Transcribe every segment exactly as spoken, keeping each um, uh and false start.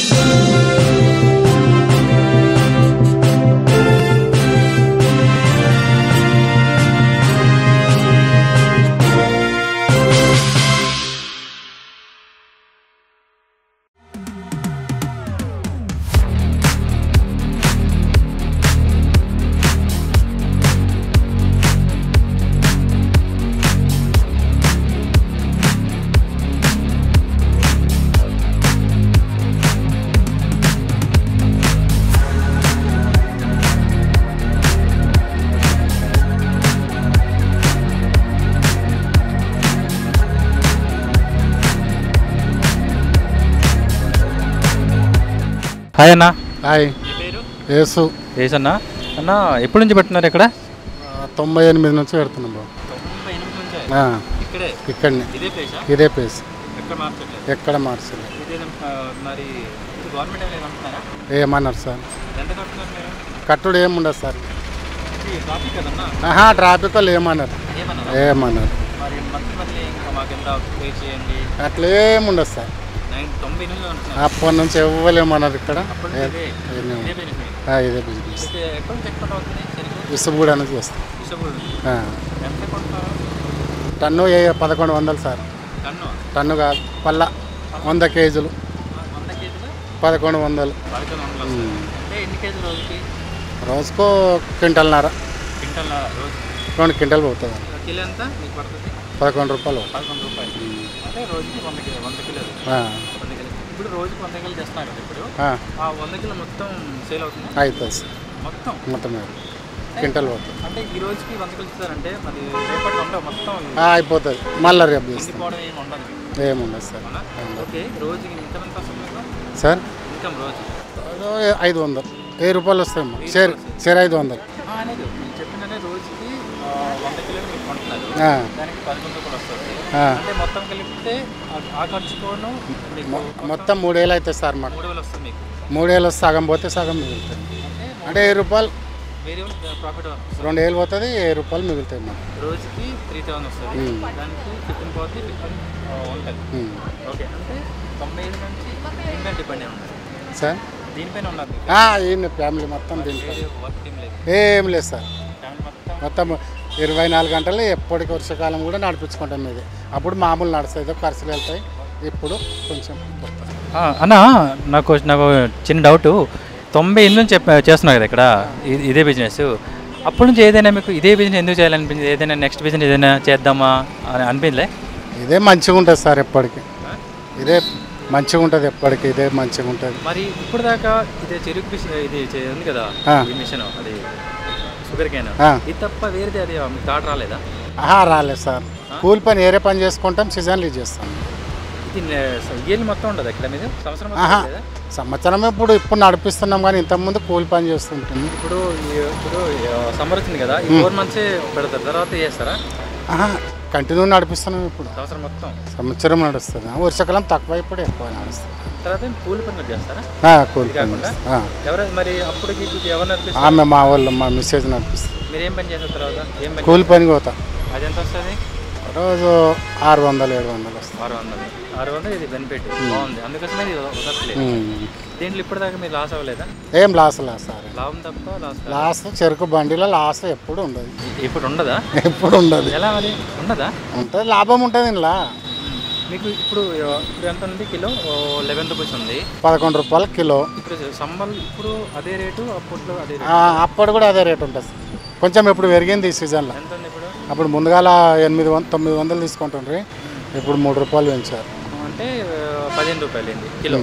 Hi అన్న. Hi. యేసు. యేసు అన్న. అన్న ఎప్పటి నుంచి పెడుతున్నారు ఇక్కడ? తొంభై ఎనిమిది నుంచి పెడుతున్నాం బాబు. ఇక్కడనే ఇదే ప్లేస్. ఎక్కడ మార్చలేదు. ఏమన్నారు సార్? కట్టుడు ఏముండదు సార్. ట్రాఫిక్ వాళ్ళు ఏమన్నారు ఏమన్నారు అట్లా ఏముండదు సార్. అప్పటి నుంచి ఇవ్వలేమన్నారు ఇక్కడ. ఇదే బిజినెస్. ఇసుగూడ నుంచి వస్తాం. టన్ను ఏ పదకొండు వందలు సార్. టన్ను కాదు, పల్ల వంద కేజీలు పదకొండు వందలు. రోజుకో క్వింటల్న్నర రెండు క్వింటల్ పోతుంది. పదకొండు రూపాయలు. ఇప్పుడు రోజుకి వంద కిలో చేస్తున్నారు కదా. ఇప్పుడు ఆ వంద కిలో మొత్తం సేల్ అవుతుంది. అవుతుంది సార్. మొత్తం మొత్తం క్వింటల్ పోతుంది. అంటే ఈ రోజుకి వంద కిలో ఇస్తారంటే మరి రేపటి వంద మొత్తం అయిపోతుంది. మళ్ళీ రేపు తీసుకోవడం ఏమి ఉండదు. ఏముండదు సార్. ఓకే. రోజుకి ఎంతమంది వస్తుంది సార్? ఇన్కమ్ రోజు ఐదు వందలు వెయ్యి రూపాయలు వస్తాయమ్మా. షేర్ షేర్ ఐదు వందలు అనేది చెప్పిందంటే రోజుకి వంద కిలోలు మీరు కొంటున్నారు. దానికి పదకొండు రూపాయలు వస్తుంది. అంటే మొత్తం కలిపితే ఆ ఖర్చు కూడా మొత్తం మూడేళ్ళు అవుతుంది సార్. మాకు మూడు వేలు వస్తుంది. మీకు మూడేళ్ళు వస్తే సగం పోతే సగం మిగులుతుంది. అంటే వెయ్యి రూపాయలు ప్రాఫిట్ రెండు వేలు పోతుంది. వెయ్యి రూపాయలు మిగులుతాయి మాకు. రోజుకి త్రీ థౌసండ్ వస్తుంది. దానికి ఫిఫ్టీన్ పోతే ఫిఫ్టీన్ ఉంటుంది. ఓకే. అంటే తొంభై ఐదు నుంచి దీనిపైన డిపెండ్ అయి ఉంటుంది సార్. దీనిపైన ఉన్నది ఏంటి ఫ్యామిలీ మొత్తం దీనిపై ఏం లేదు సార్. మొత్తం ఇరవై నాలుగు గంటలు ఎప్పటికి వర్షాకాలం కూడా నడిపించుకుంటాం. ఇది అప్పుడు మామూలు నడుస్తుంది, ఖర్చులు వెళ్తాయి. ఇప్పుడు కొంచెం అన్న నాకు నాకు చిన్న డౌట్. తొంభై ఎనిమిది నుంచి చెప్ప చేస్తున్నావు కదా ఇక్కడ ఇదే బిజినెస్. అప్పటి నుంచి ఏదైనా మీకు ఇదే బిజినెస్ ఎందుకు చేయాలనిపించింది? ఏదైనా నెక్స్ట్ బిజినెస్ ఏదైనా చేద్దామా అని అనిపించలే? ఇదే మంచిగా ఉంటుంది సార్. ఎప్పటికి ఇదే మంచిగా ఉంటుంది. ఎప్పటికి ఇదే మంచిగా ఉంటుంది. మరి ఇప్పుడు దాకా ఇదే చెరుకు బిజినెస్ ఇది ఉంది కదా ఈ మిషన్, అది షుగర్కేన్, ఇది తప్ప వేరేది అది మీకు థాట్ రాలేదా? రాలేదు సార్. కూలి పని ఏరే పని చేసుకుంటాం, సీజన్లు చేస్తాం. ఇది ఇయర్లీ మొత్తం ఉండదు ఇక్కడ మీద? సంవత్సరం సంవత్సరం ఇప్పుడు ఇప్పుడు నడిపిస్తున్నాం కానీ ఇంతకుముందు కూలి పని చేస్తుంటుంది. ఇప్పుడు ఇప్పుడు సమ్మర్ వచ్చింది కదా, ఈ ఫోర్ మంత్సే పెడతారు, తర్వాత చేస్తారా? కంటిన్యూ నడిపిస్తున్నాం ఇప్పుడు. సంవత్సరం మొత్తం సంవత్సరం నడుస్తుంది. వర్షాకాలం తక్కువ, ఇప్పుడు ఎక్కువ నడుస్తుంది. తర్వాత కూలి పని చేస్తారా? కూలి కాకుండా ఎవరైనా మరి అప్పుడు ఎవరు నడిపిస్తారు? ఆమె మా వాళ్ళు మా మిస్సేజ్ నడిపిస్తారు. మీరు ఏం పని చేసిన తర్వాత? ఏం పని? కూలి పని పోతా. అది ఎంత వస్తుంది? రోజు ఆరు వందలు ఏడు వందలు వస్తుంది. ఆరు వందలు ఆరు వందలు ఇది బెనిఫిట్ బాగుంది. అందుకోసమే ఇది వదలలేదు. దీంట్లో ఇప్పటిదాకా మీరు లాస్ అవ్వలేదా? ఏం లాస్ లాస్ సార్. లాభం తప్ప లాస్ లాస్ చెరుకు బండిలో లాస్ ఎప్పుడు ఉండదు. ఇప్పుడు ఉండదా? ఎప్పుడు ఉండదు. ఎలా మరి ఉండదా? ఉంటుంది, లాభం ఉంటుంది ఇలా. మీకు ఇప్పుడు ఇప్పుడు ఎంత ఉంది? కిలో లెవెన్ రూపీస్ ఉంది. పదకొండు రూపాయలు కిలో. ఇప్పుడు సమ్మర్ ఇప్పుడు అదే రేటు, అప్పట్లో అదే రేటు? అప్పుడు కూడా అదే రేటు ఉంటుంది. కొంచెం ఇప్పుడు పెరిగింది ఈ సీజన్లో. ఎంత ఉంది ఇప్పుడు? అప్పుడు ముందుగాల ఎనిమిది వంద తొమ్మిది వందలు తీసుకుంటుండ్రి, ఇప్పుడు మూడు రూపాయలు పెంచారు. అంటే పదిహేను రూపాయలు అయింది కిలో.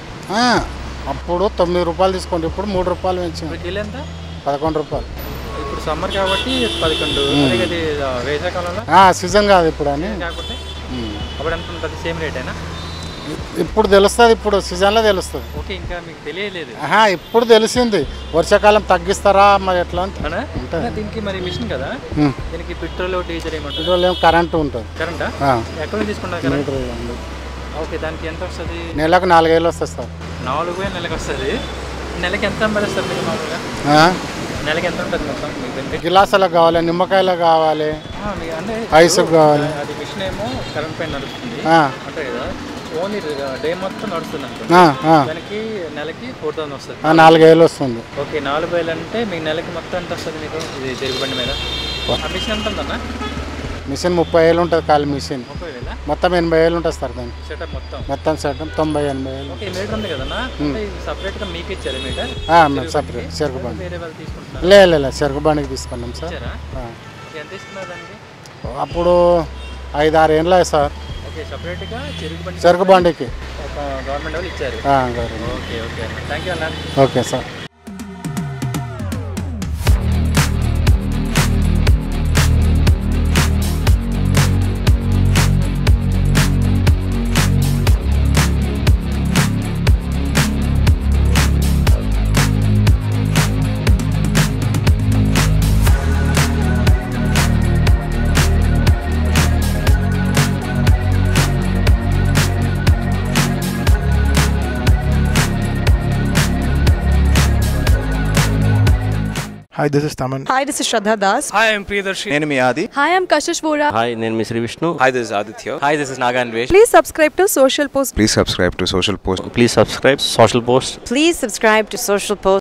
అప్పుడు తొమ్మిది రూపాయలు తీసుకుంటే ఇప్పుడు మూడు రూపాయలు పెంచారు. కిలో ఎంత? పదకొండు రూపాయలు. ఇప్పుడు సమ్మర్ కాబట్టి పదకొండు. వేసవికాలంలో సీజన్ కాదు ఇప్పుడు అని కాకపోతే అప్పుడు ఎంత ఉంటుంది? సేమ్ రేట్ అయినా ఇప్పుడు తెలుస్తుంది. ఇప్పుడు సీజన్లో తెలుస్తుంది. ఓకే. ఇంకా మీకు తెలియలేదు? ఇప్పుడు తెలిసింది. వర్షాకాలం తగ్గిస్తారా మరి ఎట్లా ఉంటుంది? దీనికి మరి మిషన్ కదా, దీనికి పెట్రోల్ డీజిల్ ఏమంటారు? పెట్రోల్ ఏమో కరెంటు ఉంటుంది. కరెంటా? ఎక్కడ నుంచి తీసుకుంటారు? ఓకే. దానికి ఎంత వస్తుంది? నెలకు నాలుగేళ్ళు వస్తుంది సార్. నాలుగు వేలు నెలకు వస్తుంది. నెలకి ఎంత పడేస్తారు మీరు మామూలుగా? నెలకి ఎంత ఉంటుంది మొత్తం? గిలాసాలకు కావాలి, నిమ్మకాయలకు కావాలి, ఐసుకు కావాలి. అది మిషన్ ఏమో కరెంట్ పైన నడుస్తుంది అంటే కదా. ఓన్లీ డే మొత్తం నడుస్తుంది అనుకో ఆ, ఆ. దానికి నెలకి ఫోర్ థౌసండ్ వస్తుంది. ఆ, నాలుగు వేలు వస్తుంది. ఓకే, నాలుగు వేలు అంటే మీకు నెలకి మొత్తం ఎంత వస్తుంది మీకు ఇది తిరుగుబండి మీద? ఆ మిషన్ ఎంత ఉందన్న? మిషన్ ముప్పై వేలు ఉంటుంది ఖాళీ మిషన్. ముప్పై వేల మొత్తం ఎనభై వేలు ఉంటుంది సార్ దానికి సెటప్ మొత్తం. మొత్తం సెటప్ తొంభై ఎనభై వేలు. ఓకే, మీటర్ ఉంది కదన్నా, అంటే ఇది సపరేట్గా మీకు ఇచ్చారు మీటర్? మేము సపరేట్ చెరుకు బండి వేరే వాళ్ళు తీసుకుంటున్నారు? లేదు లేదు చెరుకు బండికి తీసుకున్నాం సార్. ఇచ్చారా? ఆ. ఎంత ఇస్తున్నారు దానికి? అప్పుడు ఐదు ఆరు ఏళ్ళు సార్. ఓకే, సపరేట్గా చెరుకు బండి చెరుకు బండికి ఒక గవర్నమెంట్ వాళ్ళు ఇచ్చారు. ఆ, గవర్నమెంట్. ఓకే ఓకే అన్న, థ్యాంక్ యూ అన్న. Okay sir. Hi, this is Taman. Hi, this is Shraddha Das. Hi, I'm Priyadarshi. నేను మీ ఆది. Hi, I'm Kashish Vora. Hi, నేను మీ Shri Vishnu. Hi, this is Aditya. Hi, this is Naganvesh. Please subscribe to Socialpost. Please subscribe to Socialpost. Please subscribe Socialpost. Please subscribe to Socialpost.